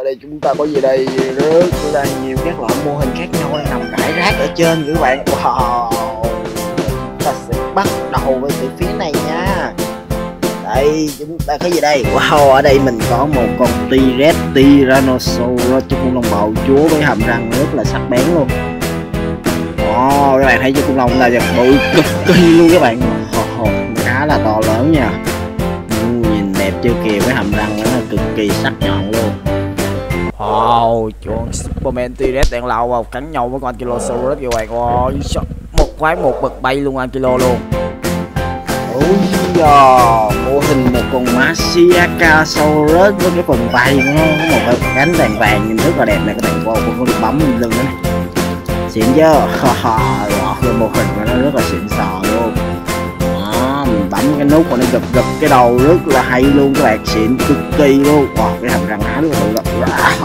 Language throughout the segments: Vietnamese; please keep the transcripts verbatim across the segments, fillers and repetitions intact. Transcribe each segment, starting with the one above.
ở đây chúng ta có gì đây? Rất là nhiều các loại mô hình khác nhau đang nằm rải rác ở trên các bạn. Wow, chúng ta sẽ bắt đầu với từ phía này nha. Đây chúng ta có gì đây? Wow, ở đây mình có một con T-Rex Tyrannosaurus, chú khủng long bạo chúa với hàm răng rất là sắc bén luôn. Wow, các bạn thấy chú khủng long là vật bự cực kỳ luôn các bạn. Oh, khá là to lớn nha. Nhìn đẹp chưa kìa, với hàm răng nó cực kỳ sắc nhọn luôn. Wow, con Superman T-Rex đèn lao vào cắn nhau với con Ankylosaurus các bạn. Wow, một quái một bậc bay luôn Ankylo luôn. Ôi da, mô hình một con Masiakasaurus với cái phần bay nó có một cái cánh vàng vàng nhìn rất là đẹp này các bạn. Wow, con có được bấm lên lưng đó này. Xịn chưa? Wow, cái mô hình mà nó rất là xịn sò luôn. Đó, mình bấm cái nút mà nó gập gập cái đầu rất là hay luôn các bạn, xịn cực kỳ luôn. Wow, cái hàm răng nó rất là bự gập.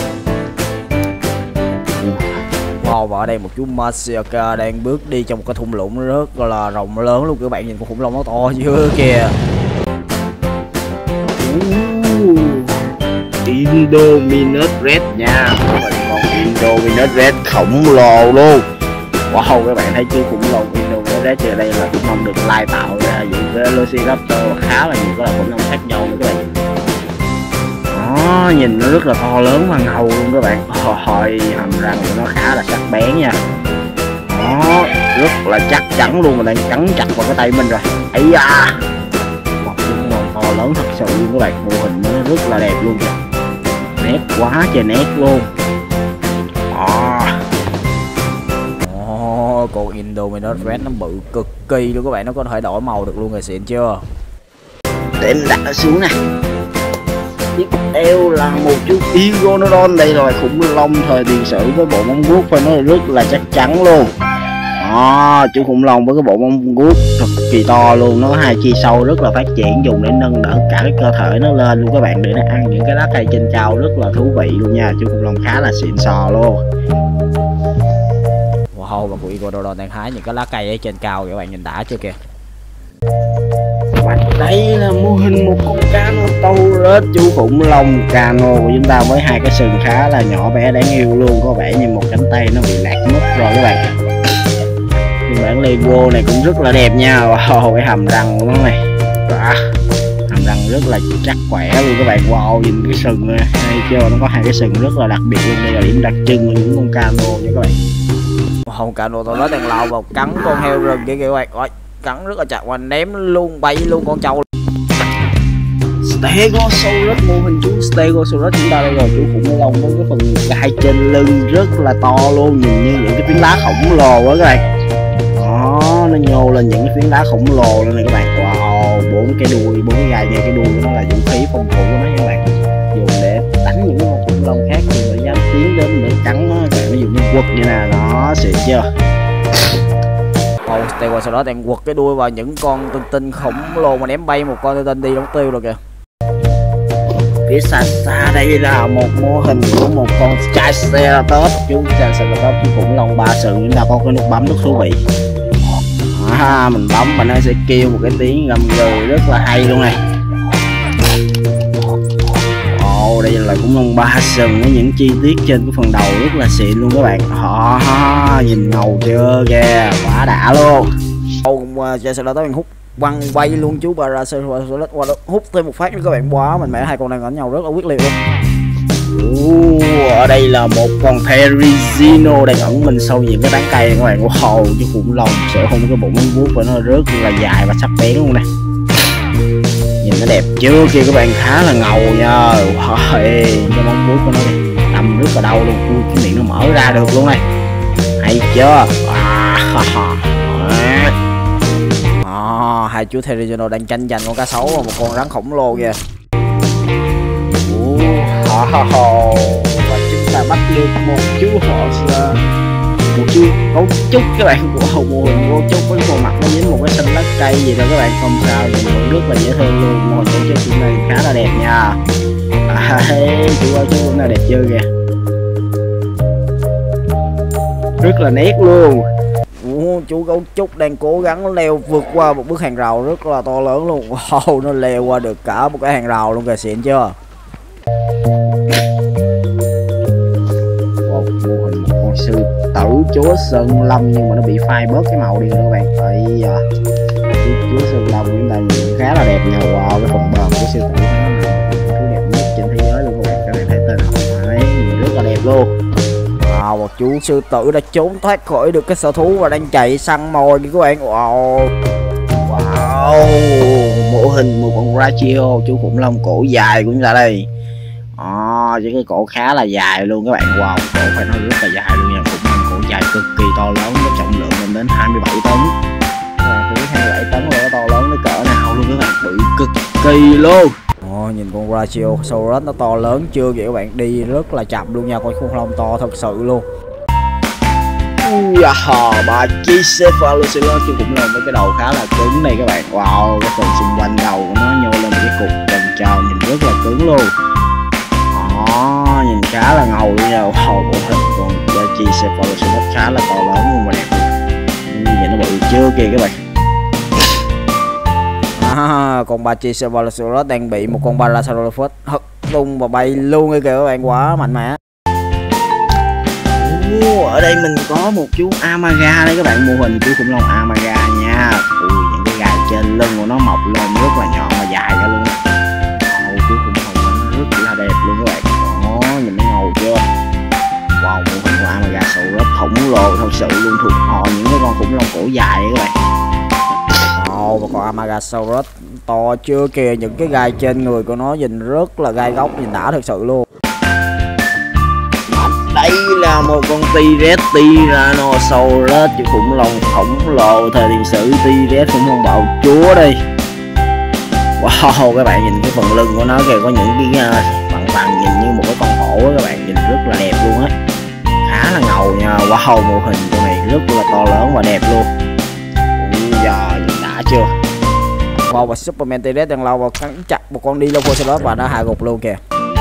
Wow, và ở đây một chú Masiaka đang bước đi trong một cái thung lũng rất là rộng lớn luôn các bạn, nhìn con khủng long nó to chưa kìa. uh, Indominus Rex nha, con Indominus Rex khổng lồ luôn. Wow, các bạn thấy chú khủng long Indominus Rex ở đây là khủng long được lai tạo ra những cái Velociraptor khá là nhiều các loại khủng long khác nhau nữa các bạn. Đó, nhìn nó rất là to lớn và ngầu luôn các bạn. Hồi hàm răng của nó khá là sắc bén nha. Đó, rất là chắc chắn luôn, mình đang cắn chặt vào cái tay mình rồi. Ấy da, một con to lớn thật sự luôn các bạn. Mô hình nó rất là đẹp luôn kìa, nét quá trời nét luôn. Đó. Oh, con Indominus Rex nó bự cực kỳ luôn các bạn, nó có thể đổi màu được luôn rồi, xịn chưa? Để mình đặt nó xuống nè. Tiếp theo là một chú Iguanodon, đây là khủng long thời tiền sử với bộ móng vuốt phải nói rất là chắc chắn luôn. Đó, chú khủng long với cái bộ móng vuốt cực kỳ to luôn, nó có hai chi sâu rất là phát triển, dùng để nâng đỡ cả cái cơ thể nó lên luôn các bạn, để nó ăn những cái lá cây trên cao rất là thú vị luôn nha. Chú khủng long khá là xịn sò luôn. Wow, và cụ Iguanodon đang hái những cái lá cây ở trên cao các bạn, nhìn đã chưa kìa. Và đây là mô hình một con Carnotaurus, chú khủng long Cano của chúng ta với hai cái sừng khá là nhỏ bé đáng yêu luôn, có vẻ như một cánh tay nó bị lạc mất rồi các bạn. Phiên bản Lego này cũng rất là đẹp nha. Wow, cái hàm răng của nó này, à, hàm răng rất là chắc khỏe luôn các bạn. Wow, nhìn cái sừng này hay chưa, nó có hai cái sừng rất là đặc biệt luôn, đây là điểm đặc trưng của những con Cano nha các bạn. Wow, Carnotaurus đang lao vào cắn con heo rừng kia kìa các bạn. Ôi, cắn rất là chặt và ném luôn, bay luôn con trâu. Stegosaurus, mô hình chú Stegosaurus chúng ta đây rồi, chú khủng long với cái phần gai trên lưng rất là to luôn, nhìn như những cái phiến đá khổng lồ đó các bạn. Đó, nó nhô lên những cái phiến đá khổng lồ lên này các bạn. Wow, bốn cái đuôi, bốn cái gai ngay cái đuôi nó là vũ khí phòng thủ của nó các bạn, dùng để đánh những con khủng long khác thì nó dám tiến đến để cắn nó các bạn, nó dùng như quật như nè. Đó, xịn chưa? Oh, Stegosaurus đang quật cái đuôi vào những con tinh tinh khổng lồ mà ném bay một con tinh tinh đi đóng tiêu rồi kìa. Phía xa xa đây là một mô hình của một con Triceratops, chú Triceratops chú khủng long ba sừng, chúng ta có cái nút bấm rất thú vị. À, mình bấm và nó sẽ kêu một cái tiếng gầm gừ rất là hay luôn này. Ồ, đây là khủng long ba sừng với những chi tiết trên cái phần đầu rất là xịn luôn các bạn. À, nhìn ngầu chưa kìa, quá đã luôn. Ông Triceratops hút quăng bay luôn chú Parasaurolophus, hút thêm một phát nữa các bạn. Quá mình mẹ, hai con này ở nhau rất là quyết liệt luôn. Uh, ở đây là một con Therizino đang ẩn mình sau những cái tán cây này các bạn. Wow, chú khủng long sẽ không cái bộ móng vuốt của nó rất là dài và sắc bén luôn nè, nhìn nó đẹp chưa kia các bạn, khá là ngầu nha. Wow, cái móng vuốt của nó này đâm rất là đau luôn. Ui, cái miệng nó mở ra được luôn này, hay chưa? À, à, hai chú Therizino đang tranh giành con cá sấu và một con rắn khổng lồ kìa. Oh, và chúng ta bắt được một chú họ một chú gấu trúc các bạn. Wow, mô hình gấu trúc với bộ mặt nó dính một cái xanh lá cây gì đó các bạn, không sao, nhìn vẫn rất là dễ thương luôn. Mô hình gấu trúc chúng này khá là đẹp nha. À, chú gấu trúc chúng ta đẹp chưa kìa, rất là nét luôn. Ủa, chú gấu trúc đang cố gắng leo vượt qua một bức hàng rào rất là to lớn luôn. Wow, nó leo qua được cả một cái hàng rào luôn kìa, xịn chưa? con sư tử chúa sơn lâm, nhưng mà nó bị phai bớt cái màu đi rồi các bạn. Ấy à, chúa sơn lâm chúng ta nhìn khá là đẹp nha. Wow, cái phần bờm của sư tử nó là thứ đẹp nhất trên thế giới luôn các bạn. Các bạn thấy tên không phải nhìn rất là đẹp luôn. Wow, một chú sư tử đã trốn thoát khỏi được cái sở thú và đang chạy săn mồi kìa các bạn. Wow, wow, mô hình một con Brachio, chú khủng long cổ dài của chúng ta đây. À, với cái cổ khá là dài luôn các bạn. Wow, cổ phải nói rất là dài luôn nha. Khủng long cổ dài cực kỳ to lớn, có trọng lượng lên đến hai mươi bảy tấn. Các bạn thấy hai mươi bảy tấn là to lớn tới cỡ nào luôn các bạn, bự cực kỳ luôn. Ồ, nhìn con Brachiosaurus nó to lớn chưa kìa các bạn, đi rất là chậm luôn nha, con khủng long to thật sự luôn. Ui à, Brachycephalosaurus, chú khủng long với cái đầu khá là cứng này các bạn. Wow, cái phần xung quanh đầu của nó nhô lên một cái cục tròn tròn nhìn rất là cứng luôn. Đó, nhìn khá là ngầu luôn nha. Wow, bộ hình con Brachycephalosaurus khá là to lớn luôn và đẹp luôn. Nhìn nó bự chưa kìa các bạn. À, con Brachycephalosaurus đang bị một con Parasaurolophus hất tung và bay luôn kìa các bạn, quá mạnh mẽ. Ở đây mình có một chú Amaga đây các bạn, mô hình chú khủng long Amaga nha. Ui, những cái gai trên lưng của nó mọc lên rất là nhọn và dài ra luôn. Ôi, chú khủng long nó rất là đẹp luôn các bạn. Đó, nhìn nó ngầu chưa. Wow, mô hình của Amaga Saurus khổng lồ thật sự luôn, thuộc họ những cái con khủng long cổ dài các bạn. Ồ, và con Amagasaurus to chưa kìa, những cái gai trên người của nó nhìn rất là gai góc, nhìn đã thật sự luôn. Đây là một con T-Rex Tyrannosaurus, chú khủng long khổng lồ thời tiền sử, T-Rex khủng long bạo chúa đây. Wow, các bạn nhìn cái phần lưng của nó kìa, có những cái bằng bằng nhìn như một cái con hổ các bạn, nhìn rất là đẹp luôn á, khá là ngầu nha. Wow, mô hình của này rất là to lớn và đẹp luôn. Ui giờ nhìn đã chưa. Wow, và Superman T-Rex đang lao vào cắn chặt một con Dilophosaurus và nó hạ gục luôn kìa.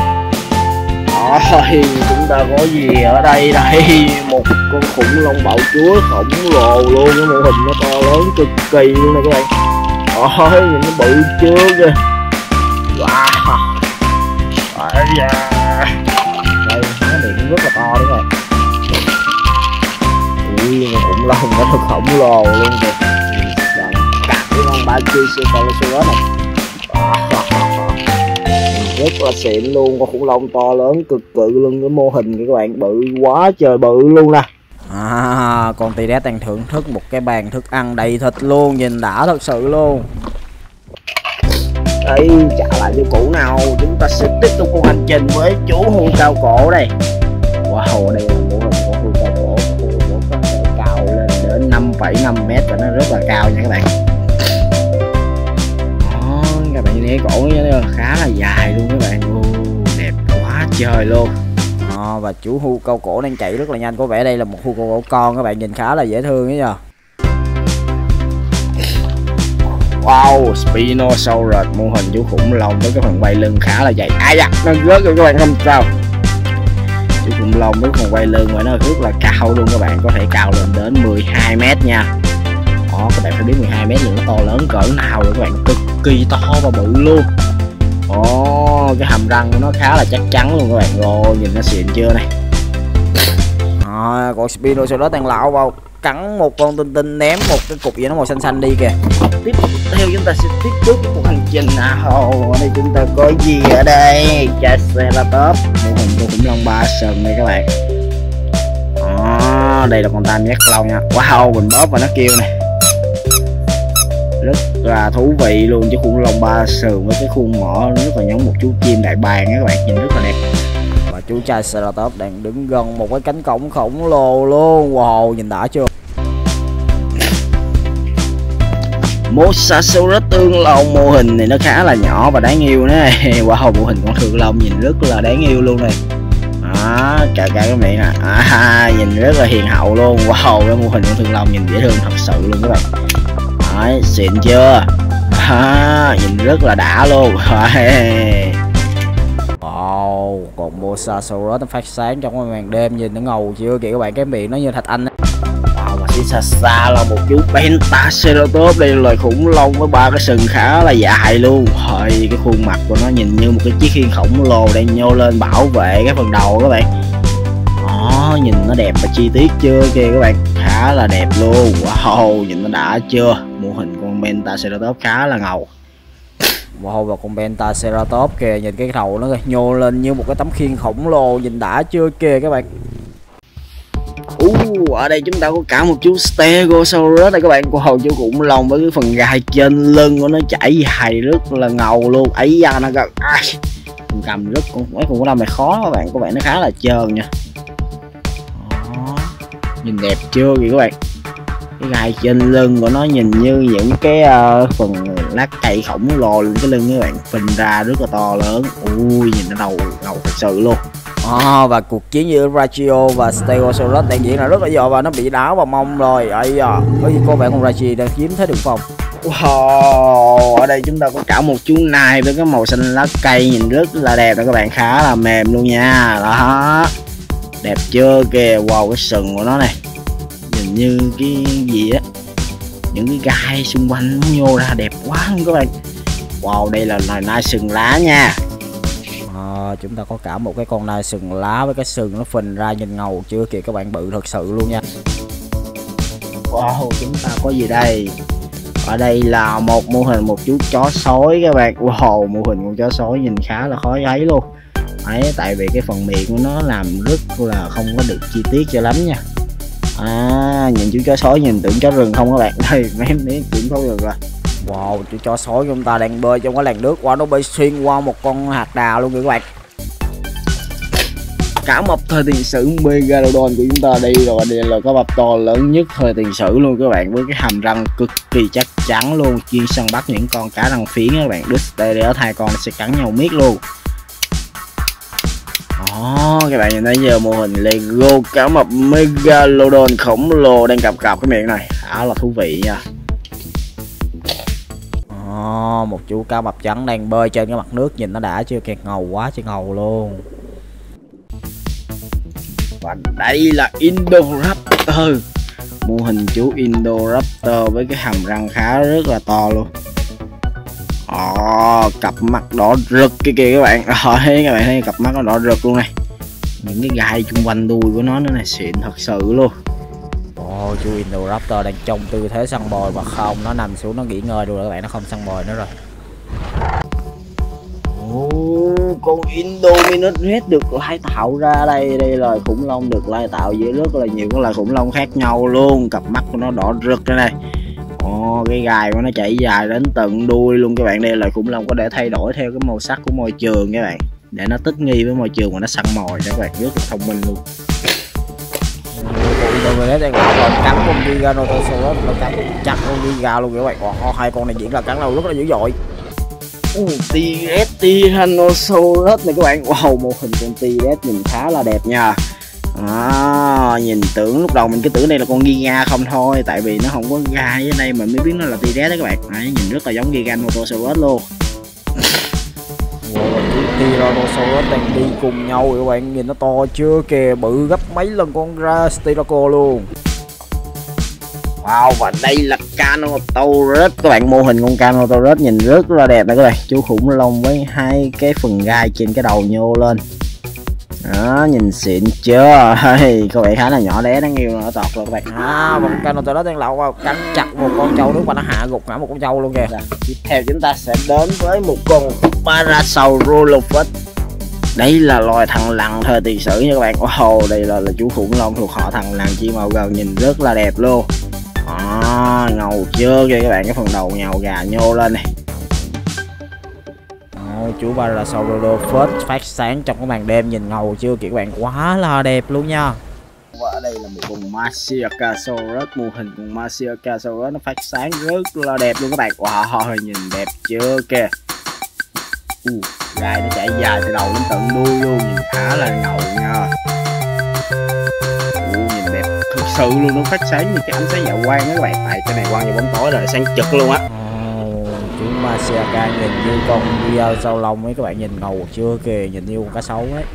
Rồi, chúng ta có gì ở đây đây, một con khủng long bạo chúa khổng lồ luôn, cái mô hình nó to lớn cực kỳ luôn này các bạn. Ôi, nhìn nó bự chưa kìa. Wow, đây nó miệng rất là to đấy các bạn. Ui, con khủng long nó thật khổng lồ luôn kìa, cả cái con Brachycephalosaurus này. Rất là xịn luôn, con khủng long to lớn cực cự luôn, cái mô hình của các bạn bự quá trời bự luôn nè. À, con T-Rex đang thưởng thức một cái bàn thức ăn đầy thịt luôn, nhìn đã thật sự luôn. Đây, trả lại cho cũ nào, chúng ta sẽ tiếp tục cuộc hành trình với chú hươu cao cổ đây. Wow, đây là mô hình của hươu cao cổ, hươu cao cổ có thể cao lên đến năm phẩy năm mét và nó rất là cao nha các bạn. Các bạn nhìn cái cổ nó khá là dài luôn các bạn. Ô, đẹp quá trời luôn. À, và chú hươu cao cổ đang chạy rất là nhanh, có vẻ đây là một hươu cao cổ con các bạn, nhìn khá là dễ thương ấy nha. Wow, Spinosaurus, mô hình chú khủng long với cái phần quay lưng khá là dày. Ai da, nó rớt rồi các bạn, không sao. Chú khủng long với phần quay lưng mà nó rất là cao luôn các bạn, có thể cao lên đến mười hai mét nha. Đó, các bạn phải biết mười hai mét nhìn nó to lớn cỡ nào rồi các bạn, cực kỳ to và bự luôn. Ồ, cái hàm răng của nó khá là chắc chắn luôn các bạn. Rồi, nhìn nó xịn chưa này. À, con Spinosaurus đang lão vào cắn một con tinh tinh, ném một cái cục gì nó màu xanh xanh đi kìa. Tiếp theo chúng ta sẽ tiếp tục cuộc hành trình nào. Ở đây chúng ta có gì ở đây? Triceratops, mô hình của khủng long ba sừng này các bạn. À, đây là con tam giác long nha. Wow, mình bóp và nó kêu này, rất là thú vị luôn, chứ khủng long ba sừng với cái khuôn mỏ rất là giống một chú chim đại bàng các bạn, nhìn rất là đẹp. Và chú Triceratops đang đứng gần một cái cánh cổng khổng lồ luôn. Wow, nhìn đã chưa. Mosasaurus tương long, mô hình này nó khá là nhỏ và đáng yêu này. Wow, mô hình con thương long nhìn rất là đáng yêu luôn này. Đó, trời cả cái miệng à. À, nhìn rất là hiền hậu luôn. Wow, cái mô hình con thương long nhìn dễ thương thật sự luôn các bạn. Đấy, xịn chưa. À, nhìn rất là đã luôn. Wow, còn Mosasaurus nó phát sáng trong cái màn đêm, nhìn nó ngầu chưa kìa các bạn, cái miệng nó như thạch anh á. Wow, mà phía xa xa là một chú Pentaceratops, đây là loài khủng long với ba cái sừng khá là dài luôn. Rồi, cái khuôn mặt của nó nhìn như một cái chiếc khiên khổng lồ đang nhô lên bảo vệ cái phần đầu các bạn. Đó, nhìn nó đẹp và chi tiết chưa kìa các bạn, khá là đẹp luôn. Wow, nhìn nó đã chưa. Mô hình con Pentaceratops khá là ngầu. Wow, và con Pentaceratops kìa, nhìn cái đầu nó nhô lên như một cái tấm khiên khổng lồ, nhìn đã chưa kìa các bạn. Uh, ở đây chúng ta có cả một chú Stegosaurus đây các bạn. Wow, chú khủng long với cái phần gai trên lưng của nó chảy dài rất là ngầu luôn. Ấy da nó kìa. Mình cầm rất con mấy con khủng long này khó các bạn, có vẻ nó khá là trơn nha. Đó, nhìn đẹp chưa kìa các bạn. Cái gai trên lưng của nó nhìn như những cái uh, phần lá cây khổng lồ lên cái lưng các bạn, phình ra rất là to lớn. Ui, nhìn nó đầu ngầu thật sự luôn. À, và cuộc chiến giữa Brachio và Stegosaurus đang diễn ra rất là giỏi và nó bị đá vào mông rồi. Ấy à, có gì có vẻ con Brachio đang chiếm thế được không? Wow, ở đây chúng ta có cả một chú nai với cái màu xanh lá cây nhìn rất là đẹp đó các bạn, khá là mềm luôn nha. Đó, đẹp chưa kìa. Wow, cái sừng của nó này nhìn như cái gì á, những cái gai xung quanh nó nhô ra đẹp quá luôn các bạn. Wow, đây là loài nai sừng lá nha. À, chúng ta có cả một cái con nai sừng lá với cái sừng nó phình ra nhìn ngầu chưa kìa các bạn, bự thật sự luôn nha. Wow, chúng ta có gì đây? Ở đây là một mô hình một chú chó sói các bạn. Wow, mô hình con chó sói nhìn khá là khó thấy luôn. Đấy, tại vì cái phần miệng của nó làm rất là không có được chi tiết cho lắm nha. À, nhìn chú chó sói nhìn tưởng chó rừng không các bạn. Đây, mấy em thấy tưởng chó rừng rồi. Wow, chú chó sói chúng ta đang bơi trong cái làn nước, qua nó bơi xuyên qua một con hạt đào luôn kìa các bạn. Cả một thời tiền sử Megalodon của chúng ta đây rồi, đây là cái bắp to lớn nhất thời tiền sử luôn các bạn, với cái hàm răng cực kỳ chắc chắn luôn, chuyên săn bắt những con cá răng phiến các bạn. Dexterous hai con sẽ cắn nhau miết luôn. Đó, các bạn nhìn thấy giờ mô hình Lego cá mập Megalodon khổng lồ đang cặp cặp cái miệng này, khá là thú vị nha. À, một chú cá mập trắng đang bơi trên cái mặt nước, nhìn nó đã chưa kẹt, ngầu quá chứ ngầu luôn. Và đây là Indoraptor, mô hình chú Indoraptor với cái hàm răng khá rất là to luôn. À, cặp mắt đỏ rực kia kìa các bạn. À, thấy các bạn thấy cặp mắt nó đỏ rực luôn này, những cái gai chung quanh đuôi của nó nữa này, xịn thật sự luôn. Oh, chú Indoraptor đang trong tư thế săn bò và không, nó nằm xuống nó nghỉ ngơi rồi các bạn, nó không săn bò nữa rồi. Oh, con Indominus Rex được lai tạo ra đây, đây là khủng long được lai tạo với rất là nhiều các loài khủng long khác nhau luôn. Cặp mắt của nó đỏ rực đây này. Oh, cái gai của nó chảy dài đến tận đuôi luôn các bạn. Đây là khủng long có thể thay đổi theo cái màu sắc của môi trường các bạn, để nó thích nghi với môi trường mà nó săn mồi các bạn, rất là thông minh luôn. Indominus đang lại còn cắn con Giganotosaurus, nó cắn chặt con Giga luôn các bạn. Oh, hai con này diễn ra cắn đầu rất là dữ dội. Uh, T-Rex Tyrannosaurus này các bạn. Wow, mô hình con T-Rex nhìn khá là đẹp nha. À, nhìn tưởng lúc đầu mình cứ tưởng đây là con Giga không thôi, tại vì nó không có gai ở đây mình mới biết nó là T-Rex đó các bạn. Đấy, nhìn rất là giống Giganotosaurus luôn. Wow, Tyrannosaurus đang đi cùng nhau các bạn, nhìn nó to chưa kìa, bự gấp mấy lần con Rastyraco luôn. Wow, và đây là Carnotaurus các bạn, mô hình con Carnotaurus nhìn rất là đẹp này các bạn, chú khủng long với hai cái phần gai trên cái đầu nhô lên. Đó, nhìn xịn chưa. Hey, các bạn khá là nhỏ bé đáng yêu, nó tọt rồi các bạn. À, và con Carnotaurus đang lậu vào cắn chặt một con trâu nước và nó hạ gục cả một con trâu luôn kìa. Tiếp theo chúng ta sẽ đến với một con Parasaurolophus. Đây là loài thằn lằn thời tiền sử nha các bạn. Wow, đây là, là chú khủng long thuộc họ thằn lằn chi màu gờ, nhìn rất là đẹp luôn. À, ngầu chưa kìa các bạn, cái phần đầu nhàu gà nhô lên này. Ồ, chú Parasaurolophus phát sáng trong cái màn đêm, nhìn ngầu chưa kìa các bạn, quá là đẹp luôn nha. Và ở đây là một con Masiakasaurus, mô hình con Masiakasaurus nó phát sáng rất là đẹp luôn các bạn. Wow, nhìn đẹp chưa kìa. Uh, gai nó chảy dài từ đầu đến tận đuôi luôn, nhìn khá là ngầu nha. Uh, nhìn đẹp thực sự luôn, nó phát sáng như cái ánh sáng dạ quang đó các bạn. Tại cái này quang như bóng tối rồi, sáng trực luôn á. Oh, chú Masiaka nhìn như con dao sao lông ấy các bạn, nhìn ngầu chưa kìa, nhìn như con cá sấu ấy.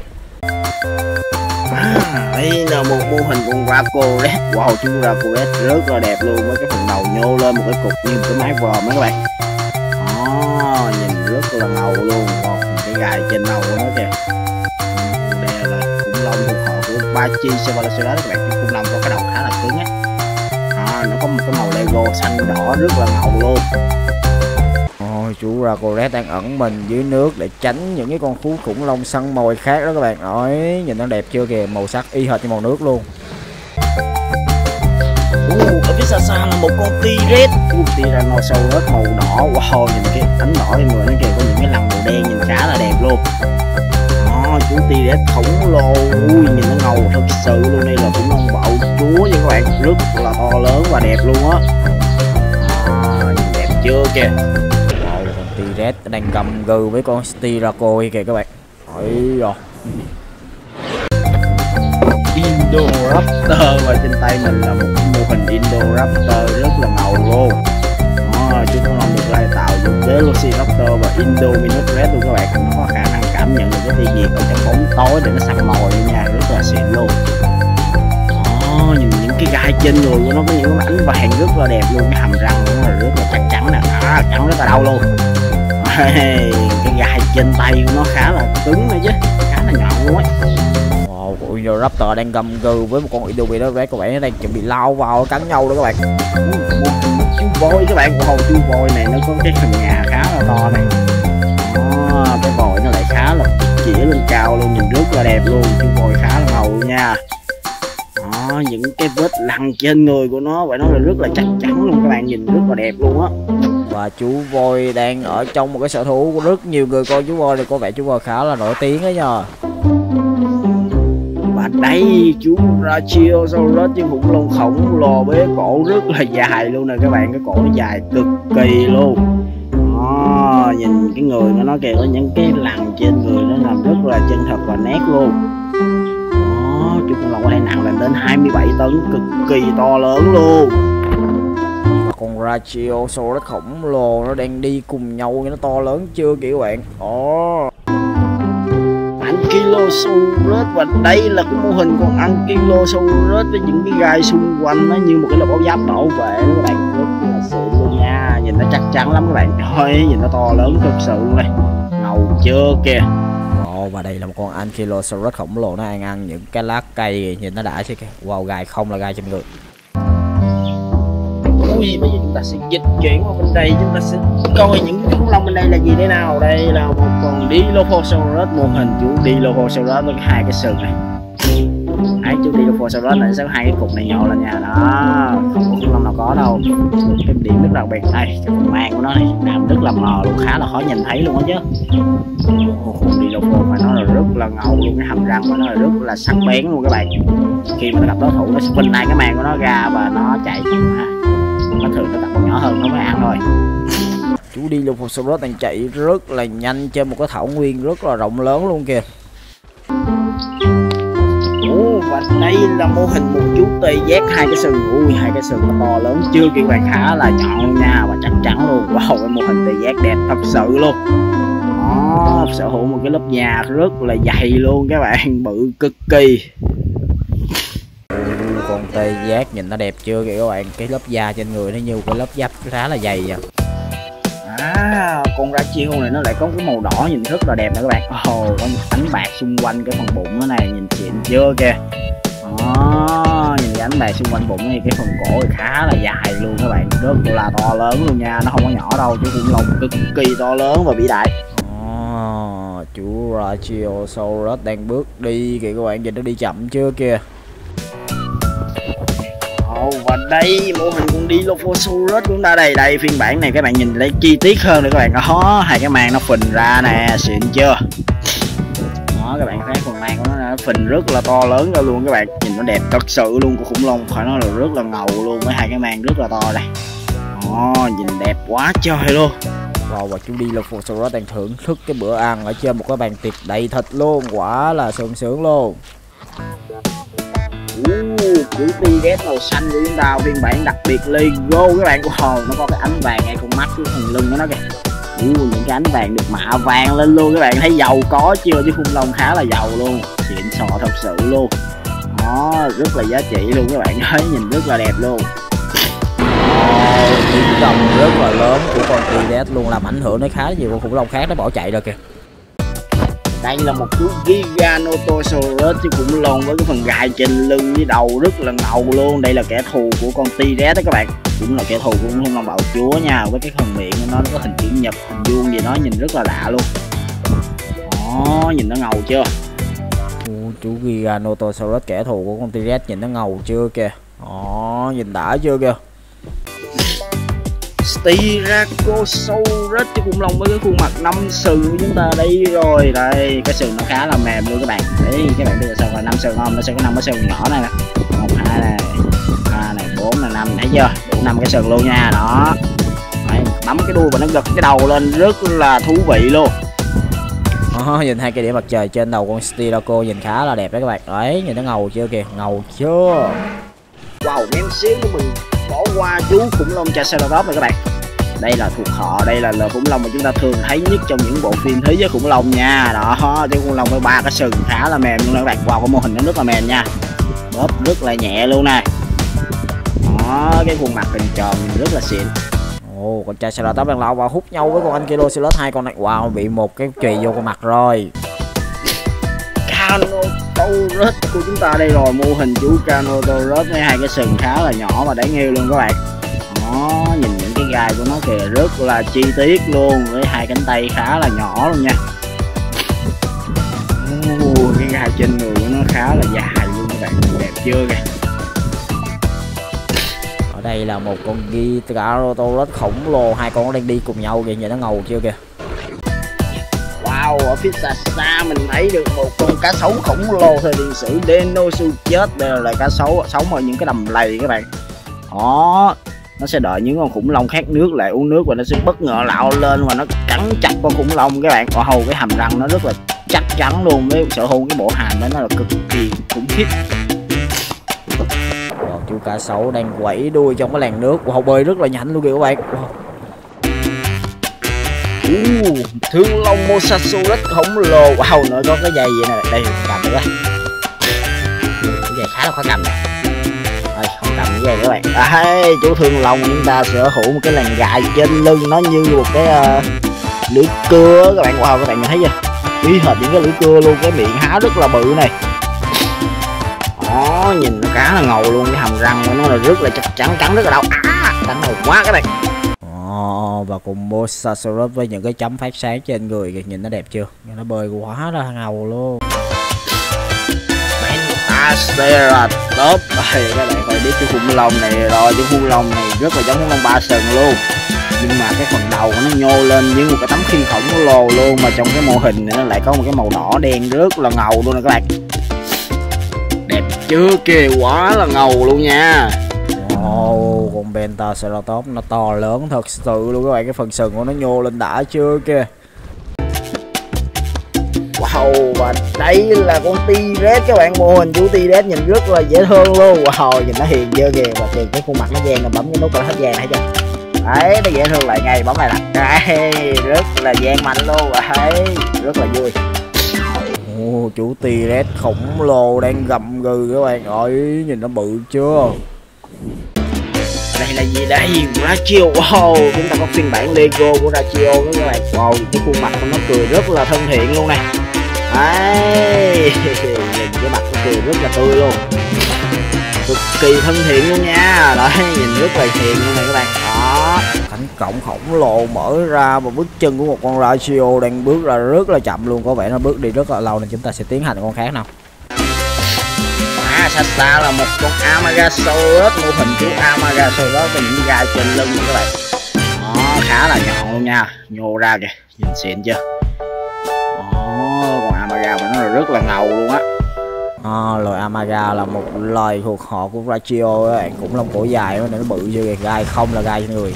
À, đây là một mô hình con Racorex. Wow, chú Racorex rất là đẹp luôn, với cái phần đầu nhô lên một cái cục như một cái mái vòm đó các bạn. Đó, nhìn rất là ngầu luôn. Wow, cái gai trên đầu của nó kìa. Đây là khủng long thuộc họ của Apache Cephalosaurus đó các bạn. Chú khủng long có cái đầu khá là cứng á. À, nó có một cái màu Lego xanh đỏ rất là ngầu luôn. Ôi, chú Dracorex đang ẩn mình dưới nước để tránh những cái con thú khủng long săn mồi khác đó các bạn. Ôi, nhìn nó đẹp chưa kìa, màu sắc y hệt như màu nước luôn. Uh, ở phía xa xa là một con T-Rex, uh, Tyrannosaurus màu đỏ. Wow, nhìn cái ánh đỏ trên người nó kìa, có những cái lằn màu đen nhìn khá là đẹp luôn. Đó, chú T-Rex khổng lồ, ui nhìn nó ngầu thật sự luôn. Đây là khủng long bạo chúa nha các bạn, rất là to lớn và đẹp luôn á. À, nhìn đẹp chưa kìa. Wow, con T-Rex đang cầm gừ với con Styracosaurus kìa các bạn. Ôi rồi. Indoraptor, và trên tay mình là một mô hình Indoraptor rất là ngầu luôn. Đó, chú khủng long được lai tạo dùng Velociraptor và Indominus Rex luôn các bạn. Nó có khả năng cảm nhận được cái tia nhiệt ở trong bóng tối để nó săn mồi nha, rất là xịn luôn. Đó, nhìn những cái gai trên người của nó có những cái ánh vàng rất là đẹp luôn, cái hàm răng nó là rất là chắc chắn nè, à, chắn rất là đau luôn. Cái gai trên tay của nó khá là cứng nữa chứ, khá là nhọn luôn ấy. Indoraptor đang gầm gừ với một con Indominus Rex, các bạn nó đang chuẩn bị lao vào cắn nhau đó các bạn. Chú voi các bạn, wow, chú voi này nó có cái phần nhà khá là to này. Đó, cái vòi nó lại khá là chĩa lên cao luôn, nhìn rất là đẹp luôn. Chú voi khá là ngầu nha. Đó, những cái vết lằn trên người của nó vậy nó là rất là chắc chắn luôn các bạn, nhìn rất là đẹp luôn á. Và chú voi đang ở trong một cái sở thú của rất nhiều người coi chú voi này, có vẻ chú voi khá là nổi tiếng đó nha. Và đây chú Brachiosaurus, chứ khủng long khổng lồ với cổ rất là dài luôn nè các bạn, cái cổ nó dài cực kỳ luôn. Đó, nhìn cái người của nó kìa, có những cái lằn trên người nó làm rất là chân thật và nét luôn. Đó, chú khủng long có thể nặng lên đến hai mươi bảy tấn, cực kỳ to lớn luôn. Và con Brachiosaurus khổng lồ nó đang đi cùng nhau, nó to lớn chưa kìa các bạn. Đó, Ankylosaurus, và đây là cái mô hình con Ankylosaurus với những cái gai xung quanh nó như một cái lớp áo giáp bảo vệ đó các bạn, rất là xịn luôn nha, nhìn nó chắc chắn lắm các bạn. Thôi nhìn nó to lớn thực sự luôn này, ngầu chưa kìa. Ồ, và đây là một con Ankylosaurus khổng lồ, nó đang ăn những cái lá cây, nhìn nó đã chứ kìa. Wow, gai không là gai trên người. Ui, bây giờ chúng ta sẽ dịch chuyển qua bên đây, chúng ta sẽ coi những cái khủng long bên đây là gì thế nào. Đây là một con Dilophosaurus, mô hình chú Dilophosaurus với hai cái sừng này. Đấy, chú Dilophosaurus này sẽ có hai cái cục này nhô lên nha. Đó, không có khủng long nào có đâu. Cái điểm rất đặc biệt đây, cái phần mang của nó này làm rất là mờ luôn, khá là khó nhìn thấy luôn á chứ. Con Dilophosaurus phải nói là rất là ngầu luôn, cái hàm răng của nó là rất là sắc bén luôn các bạn. Khi mà nó gặp đối thủ nó sẽ phình lại cái màng của nó ra và nó chạy. Nó thường nó tập con nhỏ hơn nó mới ăn thôi. Chú Dilophosaurus đang chạy rất là nhanh trên một cái thảo nguyên rất là rộng lớn luôn kìa. Ồ, và đây là mô hình một chú tê giác hai cái sừng. Ui, hai cái sừng nó to lớn chưa kìa các bạn, khá là nhọn luôn nha, và chắc chắn luôn. Wow, cái mô hình tê giác đẹp thật sự luôn. Đó, sở hữu một cái lớp da rất là dày luôn các bạn, bự cực kỳ. Con tê giác nhìn nó đẹp chưa kìa các bạn, cái lớp da trên người nó như cái lớp giáp khá là dày vậy. À, con Brachio này nó lại có cái màu đỏ nhìn rất là đẹp nè các bạn. Ồ, oh, có ánh bạc xung quanh cái phần bụng nó này, nhìn xịn chưa kìa. Đó, nhìn cái ánh bạc xung quanh bụng này, cái phần cổ thì khá là dài luôn các bạn, rất là to lớn luôn nha, nó không có nhỏ đâu, chú khủng long cực kỳ to lớn và vĩ đại. Oh, chú Brachiosaurus đang bước đi kìa các bạn, nhìn nó đi chậm chưa kìa. Oh, và đây mô hình con Dilophosaurus chúng ta đây, đây phiên bản này các bạn nhìn lấy chi tiết hơn nữa các bạn. Đó, hai cái màng nó phình ra nè, xịn chưa. Đó, các bạn thấy phần màng của nó, nó phình rất là to lớn ra luôn các bạn, nhìn nó đẹp thật sự luôn. Của khủng long phải nói là rất là ngầu luôn, với hai cái màng rất là to đây. Đó, nhìn đẹp quá trời luôn. Wow, và chú Dilophosaurus đang thưởng thức cái bữa ăn ở trên một cái bàn tiệc đầy thịt luôn, quả là sung sướng luôn. Uh, chú T-Rex màu xanh của chúng ta, phiên bản đặc biệt Lego các bạn. Wow, nó có cái ánh vàng ngay con mắt, cái phần lưng của nó kìa. Uh, những cái ánh vàng được mạ vàng lên luôn các bạn, thấy giàu có chưa, chứ khủng long khá là giàu luôn, xịn sò thật sự luôn. Đó, rất là giá trị luôn các bạn, thấy nhìn rất là đẹp luôn. Tiếng gầm rất là lớn của con T-Rex luôn, làm ảnh hưởng đến khá nhiều con khủng long khác nó bỏ chạy rồi kìa. Đây là một chú Giganotosaurus chứ khủng long với cái phần gai trên lưng với đầu rất là ngầu luôn. Đây là kẻ thù của con T-Rex đó các bạn, cũng là kẻ thù của khủng long bạo chúa nha. Với cái phần miệng nó, nó có hình chữ nhật, hình vuông gì đó nhìn rất là lạ luôn. Đó, nhìn nó ngầu chưa? Ồ, chú Giganotosaurus kẻ thù của con T-Rex nhìn nó ngầu chưa kìa. Đó, nhìn đã chưa kìa. Styracosaurus chứ khủng long với cái khuôn mặt năm sừng của chúng ta đây rồi. Đây, cái sừng nó khá là mềm luôn các bạn. Đấy, các bạn biết là sao là năm sừng không? Nó sẽ có năm cái sừng nhỏ này nè. Một, hai này, ba này, bốn này, năm, thấy chưa? Đủ năm cái sừng luôn nha. Đó. Đấy, bấm cái đuôi và nó gật cái đầu lên rất là thú vị luôn. Đó, nhìn hai cái đĩa mặt trời trên đầu con Styraco nhìn khá là đẹp đấy các bạn. Đấy, nhìn nó ngầu chưa kìa, ngầu chưa? Wow, em xíu của mình bỏ qua chú khủng long Triceratops này các bạn. Đây là thuộc họ, đây là loài khủng long mà chúng ta thường thấy nhất trong những bộ phim thế giới khủng long nha. Đó, chú khủng long với ba cái sừng khá là mềm luôn các bạn. Wow, cái mô hình nó rất là mềm nha, bóp rất là nhẹ luôn nè. Đó, cái khuôn mặt hình tròn rất là xịn. Ồ, con Triceratops đang lao vào hút nhau với con Ankylosaurus, hai con này wow bị một cái chùy vô con mặt rồi. Carnotaurus của chúng ta đây rồi, mô hình chú Carnotaurus với hai cái sừng khá là nhỏ và đáng yêu luôn các bạn. Đó, nhìn những cái gai của nó kìa rất là chi tiết luôn, với hai cánh tay khá là nhỏ luôn nha. Ồ, cái gai trên người của nó khá là dài luôn các bạn, đẹp chưa kìa. Ở đây là một con Giganotosaurus khổng lồ, hai con nó đang đi cùng nhau kìa, nhìn nó ngầu chưa kìa. Wow, ở phía xa xa mình thấy được một con cá sấu khổng lồ thời tiền sử Dinosuchus. Đây là loài cá sấu sống ở những cái đầm lầy các bạn. Đó, nó sẽ đợi những con khủng long khát nước lại uống nước và nó sẽ bất ngờ lạo lên và nó cắn chặt con khủng long các bạn. Và hầu cái hàm răng nó rất là chắc chắn luôn, với sở hữu cái bộ hàm đó nó là cực kỳ khủng khiếp. Wow, chú cá sấu đang quẩy đuôi trong cái làn nước, wow, bơi rất là nhanh luôn kìa các bạn. Wow. Uh, thương long Mosasaurus khổng lồ. Wow, nó có cái dây vậy nè, đây cầm được á, cái dây khá là khó cầm nè. Rồi không cầm cái dây các bạn. À, chú thương long chúng ta sở hữu một cái làn gai trên lưng, nó như một cái uh, lưỡi cưa các bạn. Wow, các bạn nhìn thấy chưa, y hệt những cái lưỡi cưa luôn, cái miệng há rất là bự này. Đó, nhìn nó khá là ngầu luôn, cái hàm răng của nó là rất là chắc chắn, cắn rất là đau, à, cắn đầu quá các bạn. Và cùng Mosasaurus với những cái chấm phát sáng trên người kìa, nhìn nó đẹp chưa, nó bơi quá là ngầu luôn. Pentaceratops, các bạn phải biết cái khủng long này rồi, cái khủng long này rất là giống khủng long ba sừng luôn, nhưng mà cái phần đầu nó nhô lên như một cái tấm khiên khổng lồ luôn, mà trong cái mô hình này nó lại có một cái màu đỏ đen rất là ngầu luôn nè các bạn. Đẹp chưa kìa, quá là ngầu luôn nha. Ồ, con Pentaceratops nó to lớn thật sự luôn các bạn, cái phần sừng của nó nhô lên đã chưa kìa. Wow, và đây là con T-Rex các bạn, mô hình chú T-Rex nhìn rất là dễ thương luôn. Wow, nhìn nó hiền chưa kìa, và kìa cái khuôn mặt nó vàng, nó bấm cái nút là hết vàng thấy chưa. Đấy, nó dễ thương lại ngay, bấm này nè. Đấy, rất là vàng mạnh luôn. Đấy, rất là vui. Ồ, chú T-Rex khổng lồ đang gầm gừ các bạn ơi, nhìn nó bự chưa. Đây là gì đây? Brachio. Wow, chúng ta có phiên bản Lego của Brachio đó các bạn. Wow, cái khuôn mặt của nó cười rất là thân thiện luôn nè. Đấy, nhìn cái mặt nó cười rất là tươi luôn, cực kỳ thân thiện luôn nha. Đấy, nhìn rất là hiền luôn này các bạn. Đó, cánh cổng khổng lồ mở ra và bước chân của một con Brachio đang bước ra rất là chậm luôn, có vẻ nó bước đi rất là lâu, nên chúng ta sẽ tiến hành con khác nào. À, xa xa là một con Amagasaurus, mô hình chú Amagasaurus với những gai trên lưng các bạn. Đó, khá là nhọn luôn nha, nhô ra kìa, nhìn xịn chưa. Đó, con Amaga và nó là rất là ngầu luôn á. À, loài Amaga là một loài thuộc họ của Brachio các bạn, cũng lông cổ dài nên nó bự chưa kìa, gai không là gai trên người.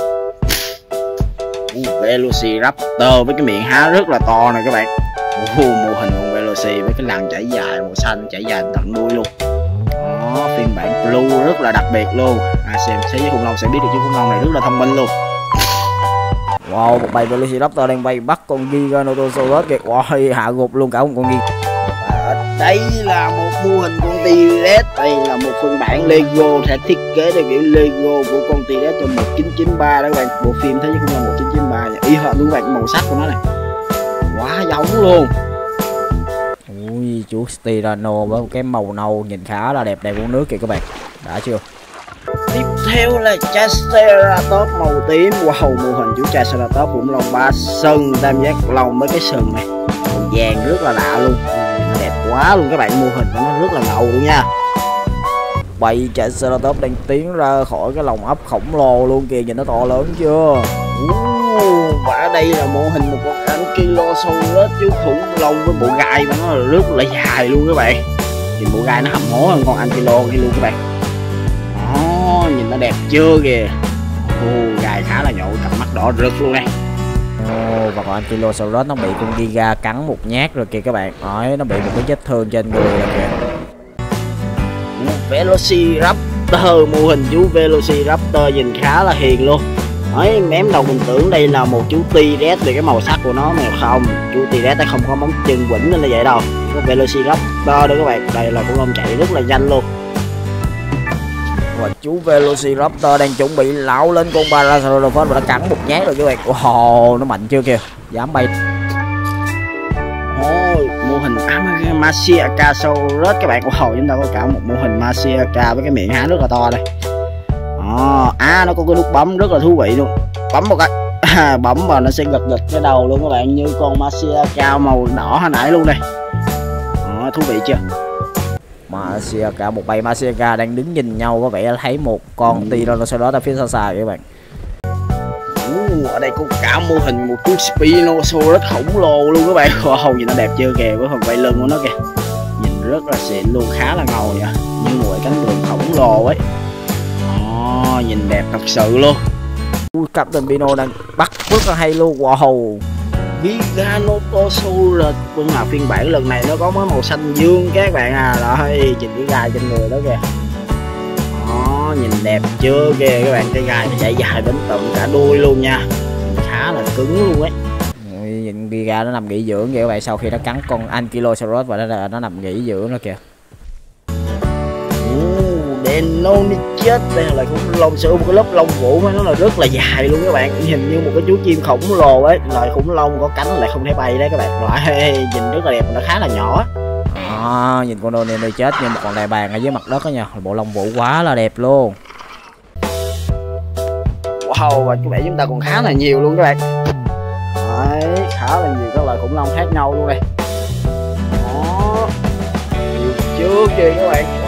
Uh, Velociraptor với cái miệng há rất là to này các bạn. Uh, mô hình con Veloci với cái lằn chảy dài màu xanh chảy dài tận đuôi luôn. Đó, phiên bản Blue rất là đặc biệt luôn. À, xem thế giới khủng long sẽ biết được chú khủng long này rất là thông minh luôn. Wow, một bầy Velociraptor đang bay bắt con Giganotosaurus kìa. Wow, hạ gục luôn cả một con Gig. Và đây là một mô hình con T-Rex. Đây là một phiên bản Lego sẽ thiết kế theo kiểu Lego của con T-Rex trong một chín chín ba đó các bạn. Bộ phim thế giới khủng long một chín chín ba y hệt luôn các bạn, màu sắc của nó này quá giống luôn. chú Tyranno với một cái màu nâu nhìn khá là đẹp đẹp uống nước kìa các bạn. Đã chưa? Tiếp theo là Triceratops màu tím. Wow, mô hình chú Triceratops khủng long ba sừng tam giác lông với cái sừng này màu vàng rất là lạ luôn, đẹp quá luôn các bạn. Mô hình của nó rất là ngầu luôn nha. Bầy Triceratops đang tiến ra khỏi cái lồng ấp khổng lồ luôn kìa, nhìn nó to lớn chưa? Uh, và ở đây là mô hình một con Ankylosaurus chú khủng long với bộ gai mà nó rất là dài luôn các bạn. Nhìn bộ gai nó hầm hố hơn con Ankylo kia luôn các bạn. Đó, nhìn nó đẹp chưa kìa. Uh, gai khá là nhọn, cặp mắt đỏ rực luôn này. Oh, và con Ankylosaurus nó bị con Giga cắn một nhát rồi kìa các bạn. Đấy, nó bị một cái vết thương trên người rồi kìa. Velociraptor, mô hình chú Velociraptor nhìn khá là hiền luôn. Đấy, mém đầu mình tưởng đây là một chú T-Rex vì cái màu sắc của nó mà không. Chú T-Rex nó không có móng chân quỉnh nên là vậy đâu. Có Velociraptor đó các bạn, đây là con long chạy rất là nhanh luôn. Và chú Velociraptor đang chuẩn bị lão lên con Parasaurolophus và nó cắn một nhát rồi các bạn. Wow, nó mạnh chưa kìa, dám bay. Ôi, mô hình Masiakasaurus các bạn. Wow, chúng ta có cả một mô hình Masiaka với cái miệng há rất là to đây. À, à nó có cái nút bấm rất là thú vị luôn. Bấm một cái à, bấm vào nó sẽ gật gật cái đầu luôn các bạn, như con Masiaka màu đỏ hồi nãy luôn đây. À, thú vị chưa? Masiaka, một bầy Masiaka đang đứng nhìn nhau, có vẻ thấy một con Tyrannosaurus ở phía xa xa các bạn. Uh, ở đây có cả mô hình một chú Spinosaurus khổng lồ luôn các bạn. Wow, nhìn nó đẹp chưa kìa, với phần quay lưng của nó kìa, nhìn rất là xịn luôn, khá là ngầu nha, như một cái cánh buồm khổng lồ ấy. Oh, nhìn đẹp thật sự luôn. Uh, Captain Pino đang bắt rất là hay luôn. Wow, Giganotosaurus nhưng mà phiên bản lần này nó có màu xanh dương các bạn à. Rồi, nhìn cái gai trên người đó kìa. Đó, nhìn đẹp chưa kìa các bạn, cái gai nó chạy dài đến tận cả đuôi luôn nha, khá là cứng luôn ấy. Nhìn Giga nó nằm nghỉ dưỡng kìa các bạn, sau khi nó cắn con Ankylosaurus và nó, nó nằm nghỉ dưỡng đó kìa. Deinonychus, đây là khủng long sở một cái lớp lông vũ với nó là rất là dài luôn các bạn, nhìn như một cái chú chim khổng lồ ấy. Loài khủng long có cánh lại không thể bay đấy các bạn. Loại nhìn rất là đẹp, nó khá là nhỏ. À, nhìn con Deinonychus như một con đại bàng ở dưới mặt đất đó nha, bộ lông vũ quá là đẹp luôn. Wow, và chú vẻ chúng ta còn khá là nhiều luôn các bạn. Đấy, khá là nhiều các loài khủng long khác nhau luôn đây. Đó, nhiều chưa kìa các bạn.